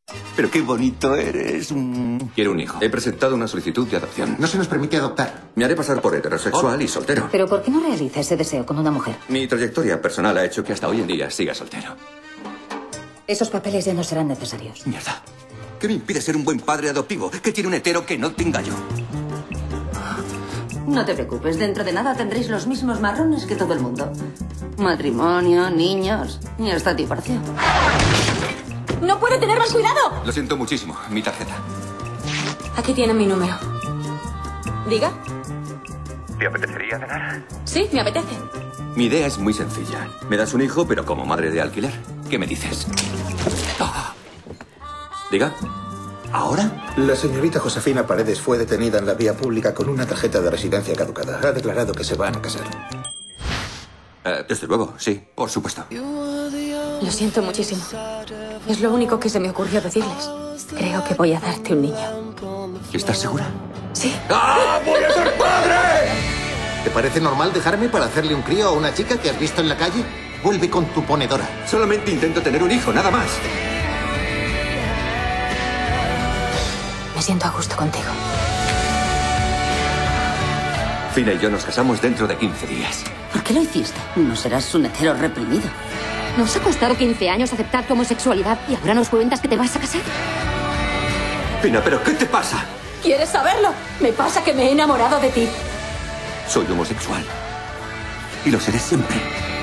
Pero qué bonito eres. Quiero un hijo. He presentado una solicitud de adopción. No se nos permite adoptar. Me haré pasar por heterosexual y soltero. ¿Pero por qué no realiza ese deseo con una mujer? Mi trayectoria personal ha hecho que hasta hoy en día siga soltero. Esos papeles ya no serán necesarios. Mierda. ¿Qué me impide ser un buen padre adoptivo? ¿Qué tiene un hetero que no tenga yo? No te preocupes, dentro de nada tendréis los mismos marrones que todo el mundo. Matrimonio, niños y hasta divorcio. ¡No puede tener más cuidado! Lo siento muchísimo. Mi tarjeta. Aquí tienen mi número. ¿Diga? ¿Te apetecería cenar? Sí, me apetece. Mi idea es muy sencilla. Me das un hijo, pero como madre de alquiler. ¿Qué me dices? Ah. ¿Diga? ¿Ahora? La señorita Josefina Paredes fue detenida en la vía pública con una tarjeta de residencia caducada. Ha declarado que se van a casar. Desde luego, sí, por supuesto. Lo siento muchísimo. Es lo único que se me ocurrió decirles. Creo que voy a darte un niño. ¿Estás segura? Sí. ¡Ah, voy a ser padre! ¿Te parece normal dejarme para hacerle un crío a una chica que has visto en la calle? Vuelve con tu ponedora. Solamente intento tener un hijo, nada más. Me siento a gusto contigo. Fina y yo nos casamos dentro de 15 días. ¿Por qué lo hiciste? No serás un hetero reprimido. ¿Nos ha costado 15 años aceptar tu homosexualidad y ahora nos cuentas que te vas a casar? Fina, ¿pero qué te pasa? ¿Quieres saberlo? Me pasa que me he enamorado de ti. Soy homosexual. Y lo seré siempre.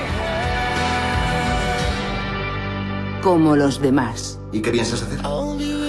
Como los demás. ¿Y qué piensas hacer?